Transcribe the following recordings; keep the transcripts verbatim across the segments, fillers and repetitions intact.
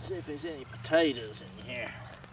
See if there's any potatoes in here.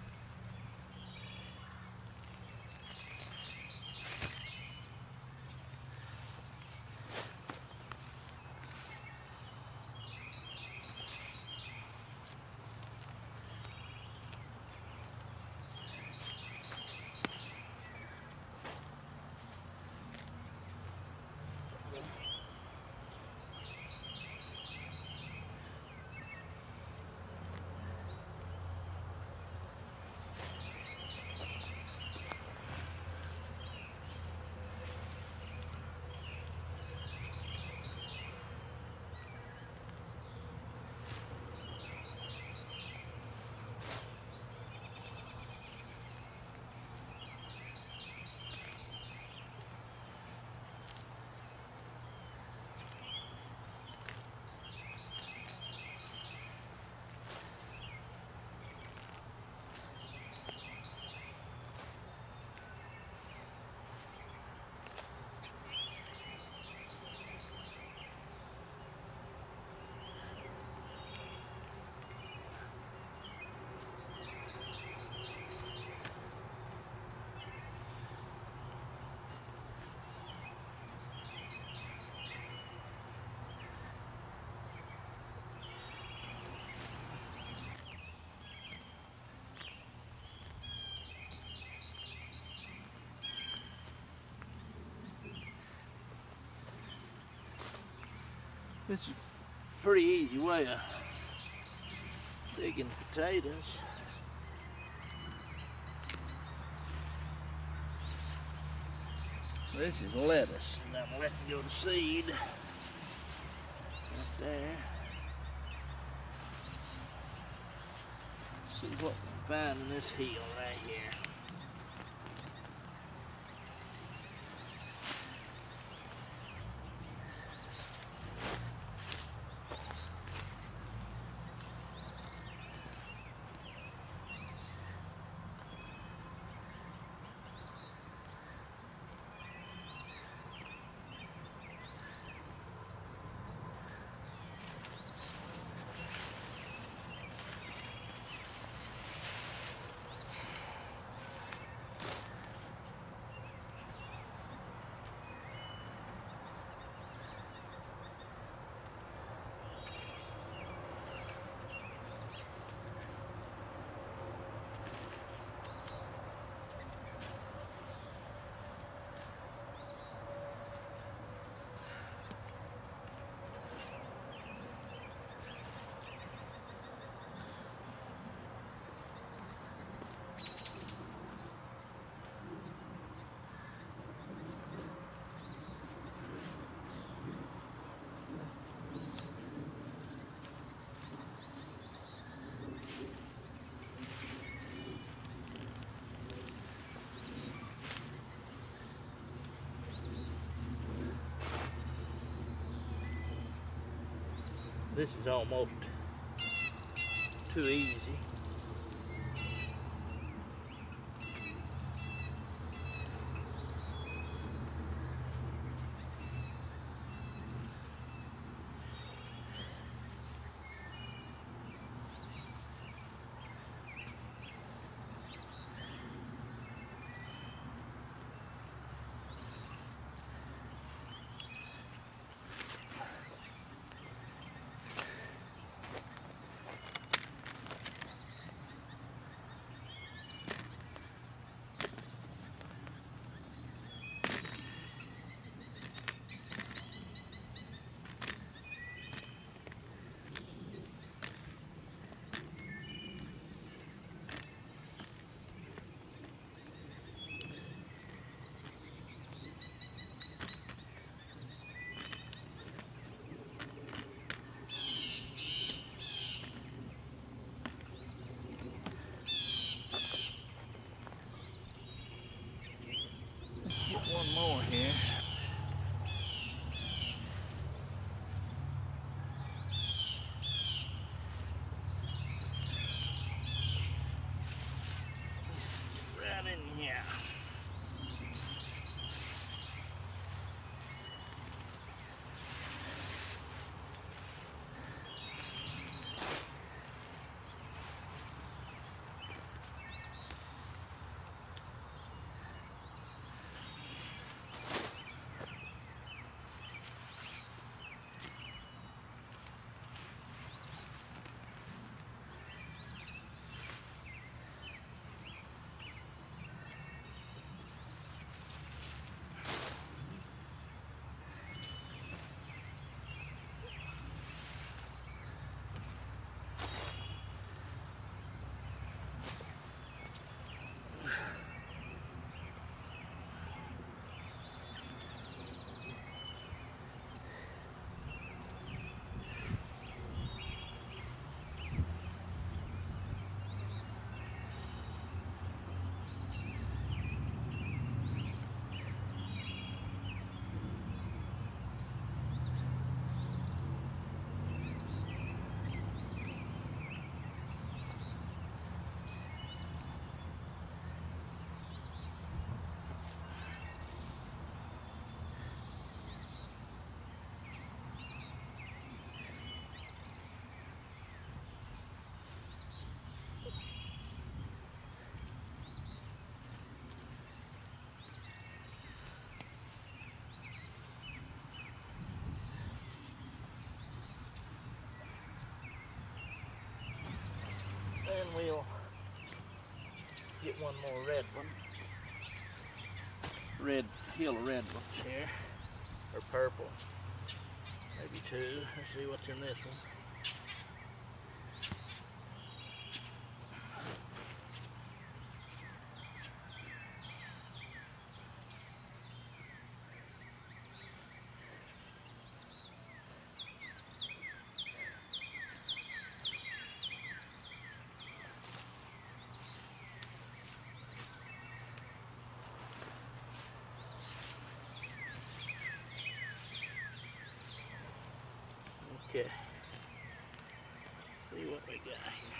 This is a pretty easy way of digging potatoes. This is lettuce, and I'm letting go the seed right there. See what we can find in this hill right here. This is almost too easy. we'll get one more red one. Red, hill of red ones here, or purple. Maybe two. Let's see what's in this one. Okay, see what we got here.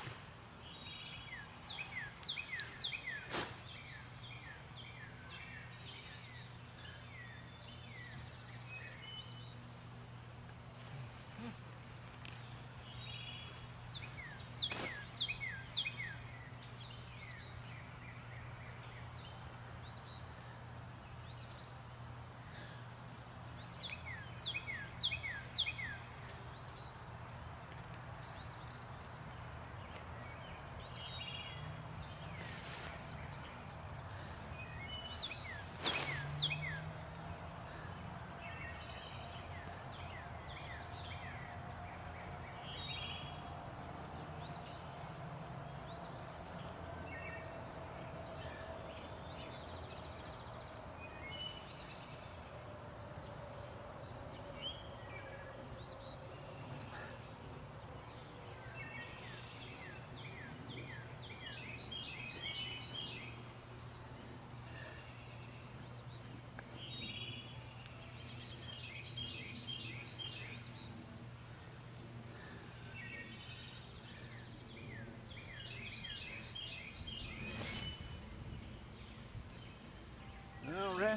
All right.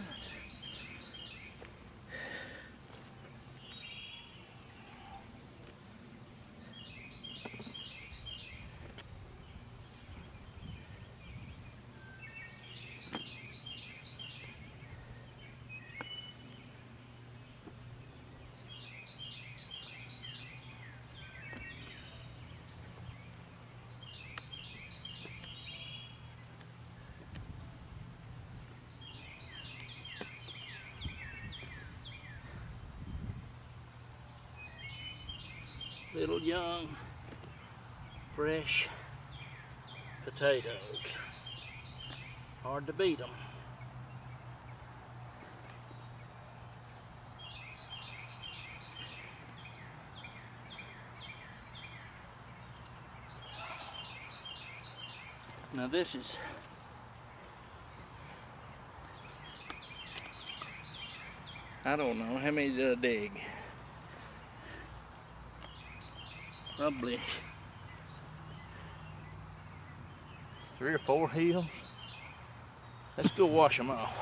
Little young, fresh potatoes. Hard to beat them. Now this is I don't know how many did I dig. Probably three or four hills. Let's go wash them off.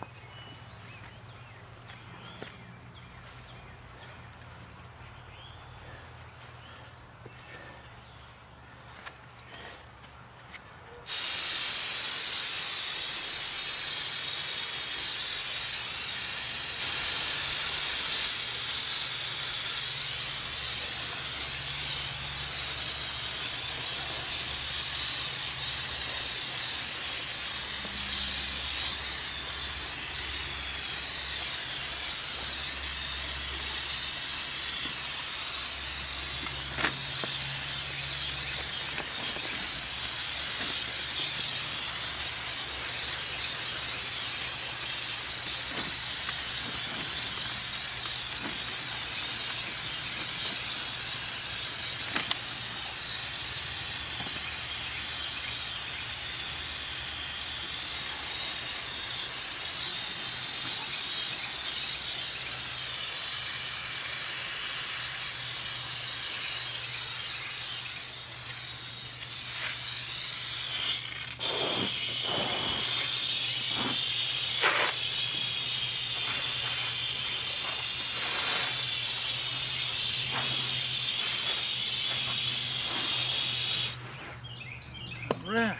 Right.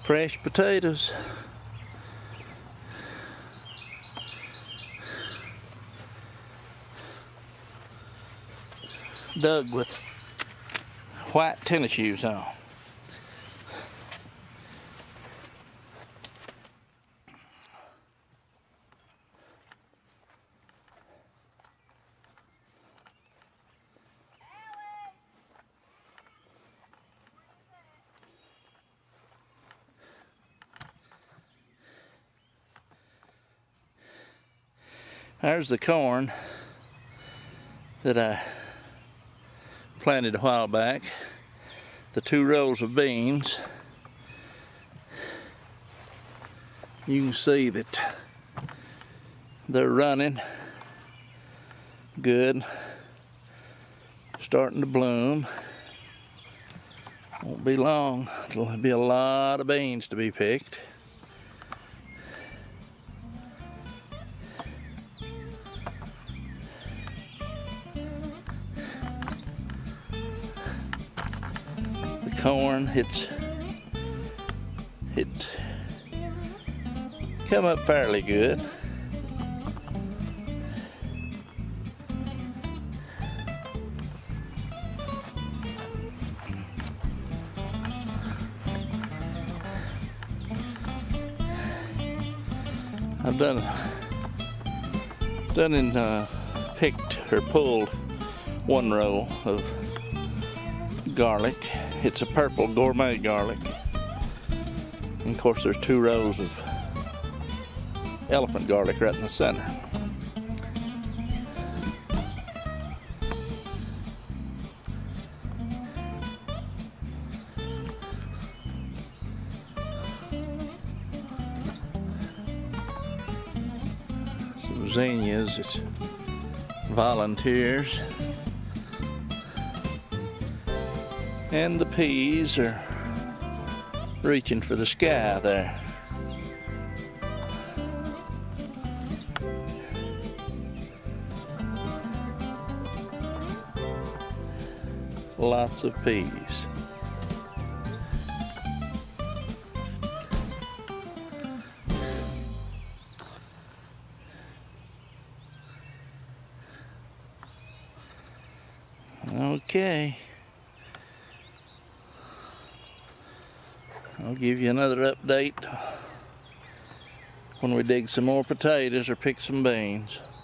Fresh potatoes. Dug with white tennis shoes on. There's the corn that I planted a while back. The two rows of beans. You can see that they're running good, starting to bloom. Won't be long, there'll be a lot of beans to be picked. Corn, it's it come up fairly good. I've done done and uh, picked or pulled one row of garlic. It's a purple gourmet garlic. And of course there's two rows of elephant garlic right in the center. Some zinnias, it's volunteers. And the peas are reaching for the sky there. Lots of peas. Okay. I'll give you another update when we dig some more potatoes or pick some beans.